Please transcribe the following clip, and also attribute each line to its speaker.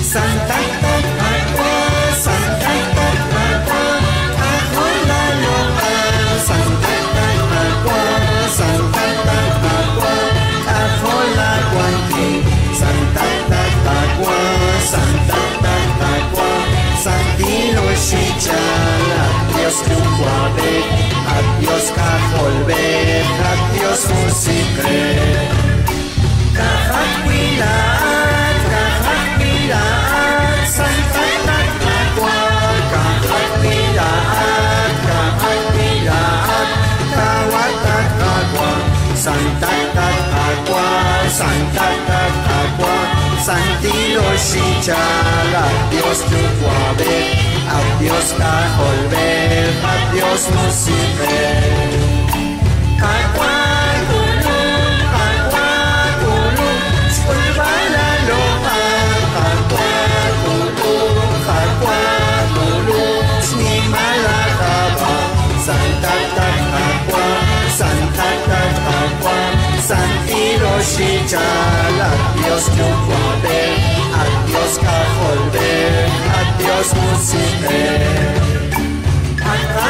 Speaker 1: Santa Tacua, Santa Tacua, Ajola Loa, Santa Tacua, Santa Tacua, Ajola Guanqui, Santa Tacua, Santa Tacua, Santino Shichala, Dios Tucuabe, adiós Cajolbe, adiós Musique, Cajacuilat, Cajacuilat, Santa Tacua, Cajacuilat, Cajacuilat, Cahuatacua, Santa Tacua, Santa Tacua, Santino Shichala, Dios Tucuabe, adiós Cajolbe, adiós Musique. Acuaculu, acuaculu, Chulbala Loa, acuaculu, acuaculu, Chnimalacaba, Santa Tacua, Santa Tacua, Santino Shichala, Dios Tucuabe, adiós Cajolbe, adiós Musique.